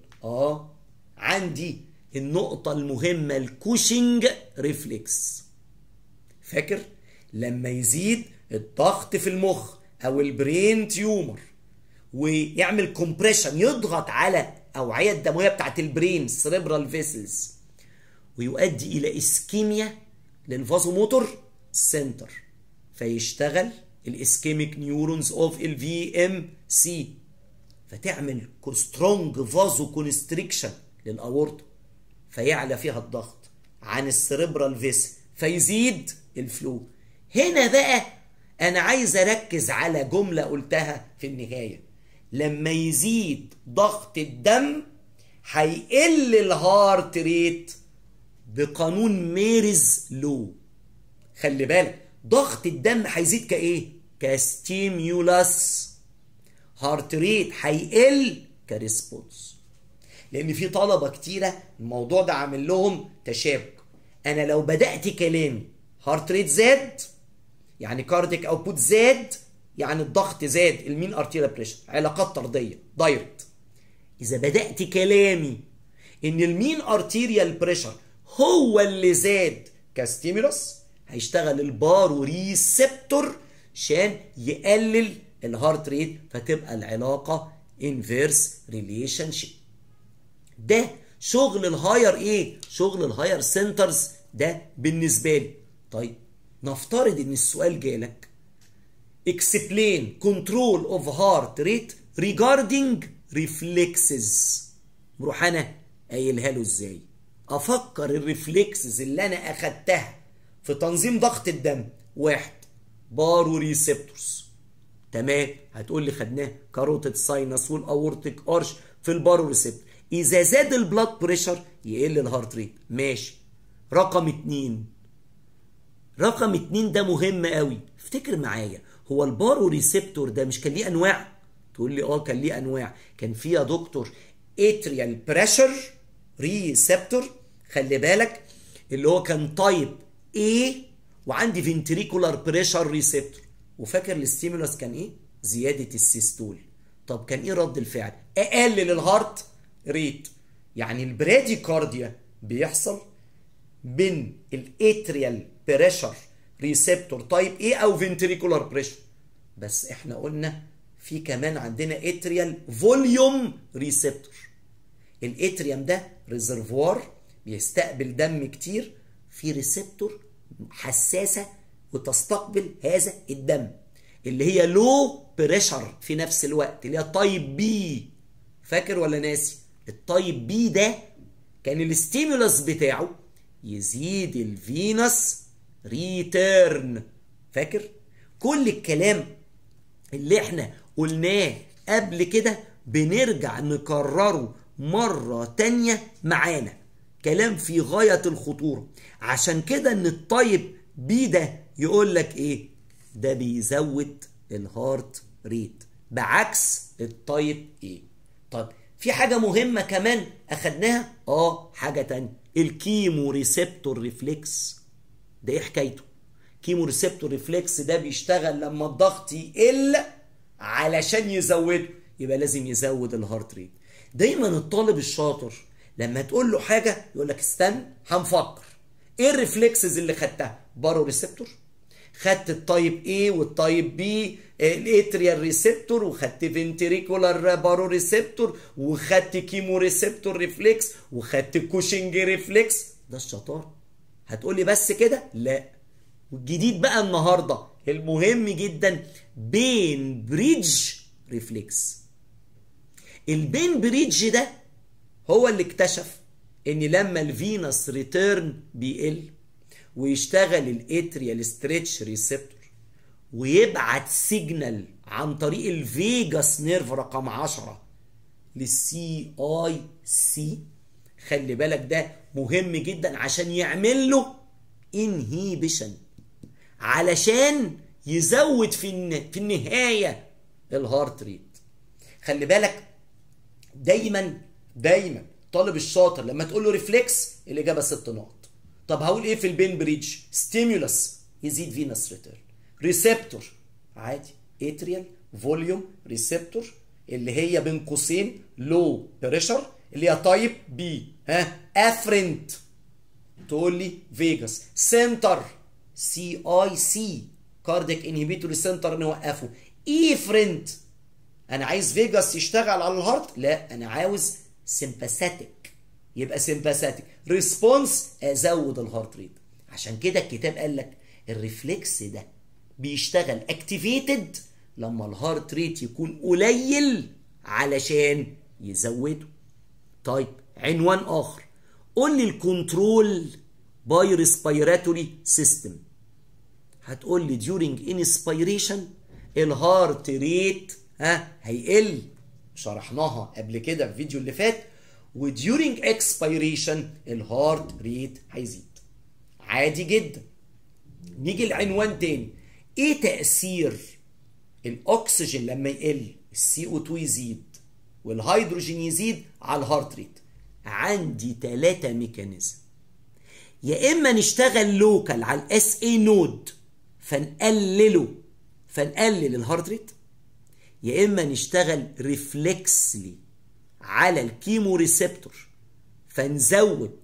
عندي النقطه المهمه الكوشنج ريفلكس. فاكر لما يزيد الضغط في المخ او البرين تيومر ويعمل كومبريشن، يضغط على اوعيه الدمويه بتاعت البرين سيريبرال فيسلز، ويؤدي الى اسكيميا للفازو موتور سنتر، فيشتغل الاسكيميك نيورونز اوف الفي ام سي، فتعمل سترونج فازو كونستريكشن للاورطه، فيعلى فيها الضغط عن السيريبرال فيس، فيزيد الفلو. هنا بقى انا عايز اركز على جمله قلتها في النهايه، لما يزيد ضغط الدم هيقل الهارت ريت بقانون ميرز لو. خلي بالك ضغط الدم هيزيد كايه؟ كستيميولاس. هارت ريت هيقل كريسبونس. لان في طلبه كتيره الموضوع ده عامل لهم تشابك. انا لو بدات كلامي هارت ريت زاد يعني كارديك اوتبوت زاد يعني الضغط زاد، المين ارتيريال بريشر، علاقات طرديه دايركت. اذا بدات كلامي ان المين ارتيريال بريشر هو اللي زاد كستيمولس، هيشتغل البارو ريسبتور عشان يقلل الهارت ريت، فتبقى العلاقه انفيرس ريليشن شيب. ده شغل الهاير ايه؟ شغل الهاير سنترز ده بالنسبه لي. طيب نفترض ان السؤال جالك explain control of heart rate regarding reflexes، بروح انا قايلها له ازاي؟ افكر الريفلكسز اللي انا اخدتها في تنظيم ضغط الدم. واحد، بارو ريسبتورز، تمام، هتقول لي خدناه كاروتيد ساينس والاورتيك ارش في البارو ريسبتور. اذا زاد البلاد بريشر يقل الهارت ريت، ماشي. رقم اتنين ده مهم قوي، افتكر معايا، هو البارو ريسبتور ده مش كان ليه انواع؟ تقول لي اه كان ليه انواع. كان فيه يا دكتور اتريال بريشر ريسبتور، خلي بالك، اللي هو كان تايب A، وعندي فنتريكولار بريشر ريسبتور. وفاكر الستيمولس كان ايه؟ زياده السيستول. طب كان ايه رد الفعل؟ اقلل الهارت ريت. يعني البراديكارديا بيحصل بين الاتريال بريشر ريسبتور تايب A او فنتريكولار بريشر، بس احنا قلنا في كمان عندنا اتريال فوليوم ريسبتور. الاتريوم ده ريزرفوار بيستقبل دم كتير، في ريسبتور حساسه وتستقبل هذا الدم، اللي هي لو بريشر في نفس الوقت، اللي هي تايب بي. فاكر ولا ناسي؟ التايب بي ده كان الستيمولس بتاعه يزيد الفينس ريتيرن. فاكر؟ كل الكلام اللي احنا قلناه قبل كده بنرجع نكرره مرة تانية معانا، كلام في غاية الخطورة. عشان كده ان التايب بي ده يقول لك ايه؟ ده بيزود الهارت ريت بعكس التايب ايه. طب في حاجة مهمة كمان اخدناها، حاجة تانية، الكيمو ريسبتور ريفلكس. ده ايه حكايته؟ كيمو ريسبتور ريفلكس ده بيشتغل لما الضغط يقل علشان يزوده، يبقى لازم يزود الهارت ريت. دايما الطالب الشاطر لما تقول له حاجه يقول لك استنى هنفكر. ايه الريفلكسز اللي خدتها؟ بارو ريسبتور، خدت التايب A والتايب B، الاتريال ريسبتور، وخدت فنتريكولار بارو ريسبتور، وخدت كيمو ريسبتور ريفلكس، وخدت كوشنج ريفلكس. ده الشطار. هتقول لي بس كده؟ لا. والجديد بقى النهارده المهم جدا، بين بريدج ريفلكس. البين بريدج ده هو اللي اكتشف ان لما الفينس ريتيرن بيقل ويشتغل الاتريال ستريتش ريسبتور ويبعت سيجنال عن طريق الفيجاس نيرف رقم 10 للسي اي سي. خلي بالك ده مهم جدا عشان يعمل له انهيبيشن، علشان يزود في النهايه الهارت ريت. خلي بالك دايما طالب الشاطر لما تقول له ريفلكس الاجابه 6 نقط. طب هقول ايه في البين بريدج؟ ستيمولس يزيد فينس ريتيرن، ريسبتور عادي اتريال فوليوم ريسبتور اللي هي بين قوسين لو بريشر اللي هي تايب بي، افرنت تقول لي فيجاس، سنتر سي اي سي كاردياك انهبيتوري سنتر نوقفه، ايفرنت انا عايز فيجاس يشتغل على الهارت، لا انا عاوز سمباثيك، يبقى سمباثيك ريسبونس ازود الهارت ريت. عشان كده الكتاب قال لك الريفلكس ده بيشتغل اكتيفيتد لما الهارت ريت يكون قليل علشان يزوده. طيب عنوان اخر، قول لي الكنترول باي ريسبيراتوري سيستم. هتقول لي during inspiration الهارت ريت هيقل، شرحناها قبل كده في الفيديو اللي فات، وديورينج اكسبيريشن الهارت ريت هيزيد عادي جدا. نيجي لعنوان تاني، ايه تأثير الاكسجين لما يقل؟ السي او 2 يزيد والهيدروجين يزيد على الهارت ريت. عندي 3 ميكانيزم، يا اما نشتغل لوكال على الاس اي نود فنقلل الهارت ريت، يا اما نشتغل ريفلكسلي على الكيمو ريسبتور فنزود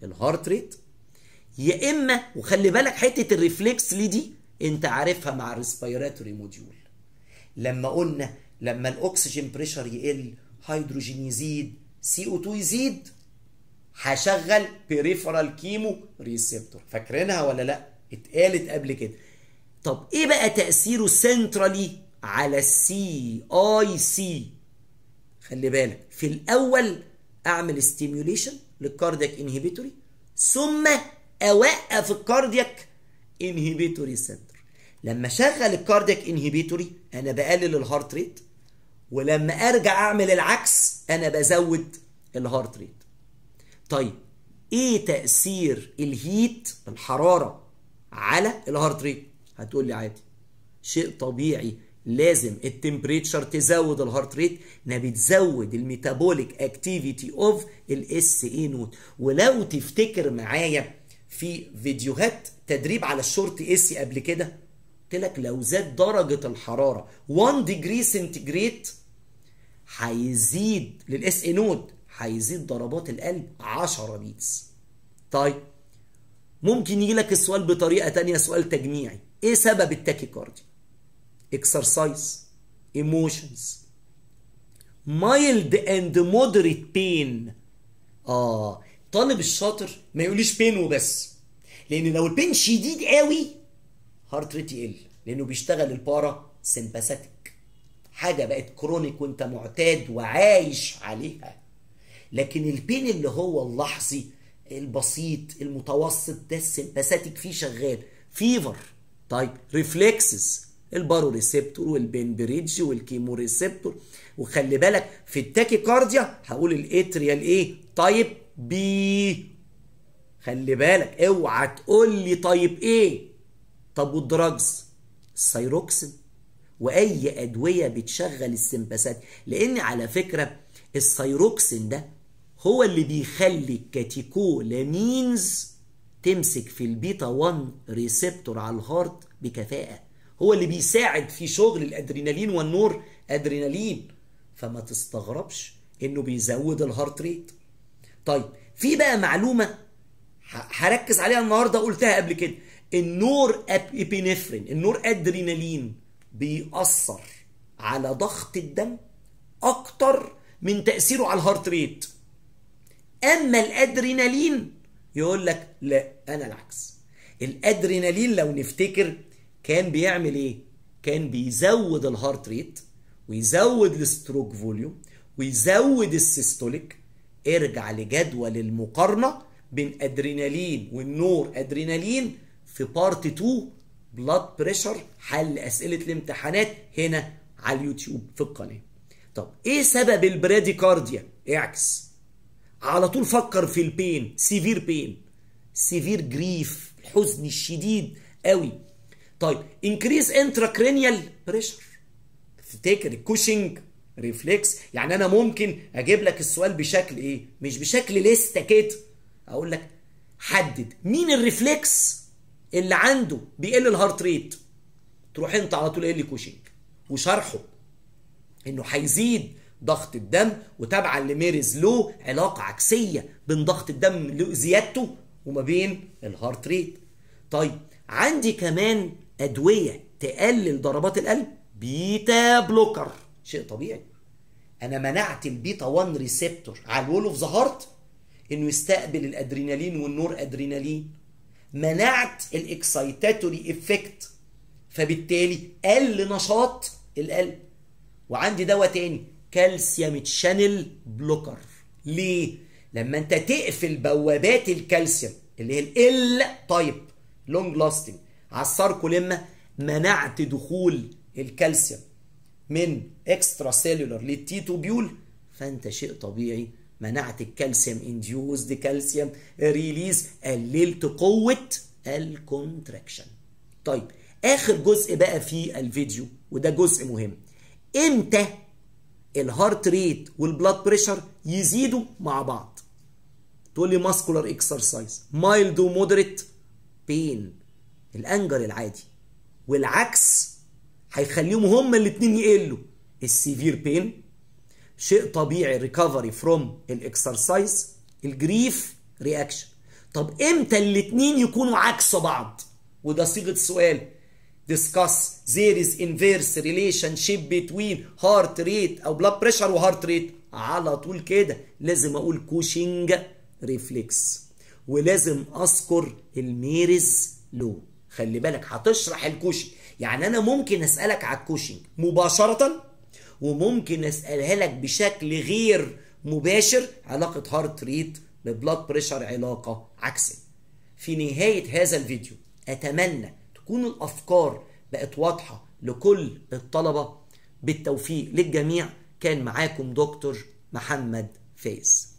الهارت ريت، يا اما وخلي بالك حته الريفلكس لي دي انت عارفها مع الريسبيراتوري موديول، لما قلنا لما الاكسجين بريشر يقل، هيدروجين يزيد، CO2 يزيد، هشغل بيريفرال كيمو ريسبتور. فاكرينها ولا لا؟ اتقالت قبل كده. طب ايه بقى تأثيره سنترالي على السي اي سي؟ خلي بالك في الاول اعمل ستيميوليشن للكاردياك انهبيتوري، ثم اوقف الكاردياك انهبيتوري سنتر. لما اشغل الكاردياك انهبيتوري انا بقلل الهارت ريت، ولما ارجع اعمل العكس انا بزود الهارت ريت. طيب ايه تأثير الهيت الحرارة على الهارت ريت؟ هتقول لي عادي، شيء طبيعي، لازم التمبريتشر تزود الهارت ريت، انها بتزود الميتابوليك اكتيفيتي اوف الاس اي نوت. ولو تفتكر معايا في فيديوهات تدريب على الشورت اس قبل كده قلت لك لو زاد درجة الحرارة 1 ديجري سنتيجريد هيزيد للاس اي نوت، هيزيد ضربات القلب 10 بيتس. طيب ممكن يجي لك السؤال بطريقة تانية، سؤال تجميعي، ايه سبب التاكيكارديا؟ اكسرسايز، ايموشنز، مايلد اند مودريت بين. طالب الشاطر ما يقوليش بين وبس، لان لو البين شديد قوي هارت ريت يقل، لانه بيشتغل البارا سمباثيك، حاجه بقت كرونيك وانت معتاد وعايش عليها. لكن البين اللي هو اللحظي البسيط المتوسط ده السمباثيك فيه شغال. فيفر، طيب ريفلكسز، البارو ريسبتور والبين بريدج والكيمو ريسبتور. وخلي بالك في التاكيكارديا هقول الاتريال ايه؟ تايب بي. خلي بالك اوعى تقول لي طيب ايه. طب والدراجز؟ السيروكسين واي ادويه بتشغل السمباثات، لان على فكره السيروكسين ده هو اللي بيخلي الكاتيكولامينز تمسك في البيتا 1 ريسبتور على الهارت بكفاءه، هو اللي بيساعد في شغل الادرينالين والنور ادرينالين. فما تستغربش انه بيزود الهارت ريت. طيب في بقى معلومه هركز عليها النهارده، قلتها قبل كده، النور ابينفرين، النور ادرينالين بيأثر على ضغط الدم اكتر من تأثيره على الهارت ريت. اما الادرينالين يقول لك لا، انا العكس. الادرينالين لو نفتكر كان بيعمل ايه؟ كان بيزود الهارت ريت ويزود الستروك فوليوم ويزود السيستوليك. ارجع لجدول المقارنه بين ادرينالين والنور ادرينالين في بارت 2 بلاد بريشر، حل اسئله الامتحانات هنا على اليوتيوب في القناه. طب ايه سبب البراديكارديا؟ اعكس على طول، فكر في البين، سيفير بين، سيفير جريف، الحزن الشديد قوي. طيب انكريز انتراكرينيال بريشر، تفتكر الكوشنج ريفلكس. يعني انا ممكن اجيب لك السؤال بشكل ايه؟ مش بشكل لسته كده، اقول لك حدد مين الريفلكس اللي عنده بيقل الهارت ريت، تروح انت على طول قايل لي كوشنج وشرحه انه هيزيد ضغط الدم، وتابعا لميريز لو علاقه عكسيه بين ضغط الدم زيادته وما بين الهارت ريت. طيب عندي كمان ادويه تقلل ضربات القلب، بيتا بلوكر، شيء طبيعي. انا منعت البيتا 1 ريسبتور على الوول اوف ذا هارت انه يستقبل الادرينالين والنور ادرينالين، منعت الاكسايتاتوري افكت، فبالتالي قل نشاط القلب. وعندي دواء تاني كالسيوم تشانل بلوكر. ليه؟ لما انت تقفل بوابات الكالسيوم اللي هي ال تايب لونج لاستنج على الساركوليما، منعت دخول الكالسيوم من اكسترا سيلولر للتي توبيول، فانت شيء طبيعي منعت الكالسيوم انديوزد كالسيوم ريليز، قللت قوه الكونتراكشن. طيب اخر جزء بقى في الفيديو وده جزء مهم، امتى الهارت ريت والبلاد بريشر يزيدوا مع بعض؟ تقول لي ماسكولار اكسرسايز، مايلد ومودريت بين، الانجر العادي، والعكس هيخليهم هما الاثنين يقلوا، السيفير بين، شيء طبيعي ريكفري فروم الاكسرسايز، الجريف رياكشن. طب امتى الاتنين يكونوا عكس بعض؟ وده صيغة السؤال. discuss there is inverse relationship between heart rate او blood pressure و heart rate. على طول كده لازم اقول كوشنج ريفلكس، ولازم اذكر الميرز لو. خلي بالك هتشرح الكوشنج، يعني انا ممكن اسالك على الكوشنج مباشره، وممكن اسالها لك بشكل غير مباشر، علاقه هارت ريت ببلاد بريشر علاقه عكسيه. في نهايه هذا الفيديو اتمنى تكون الافكار بقت واضحه لكل الطلبه. بالتوفيق للجميع. كان معاكم دكتور محمد فايز.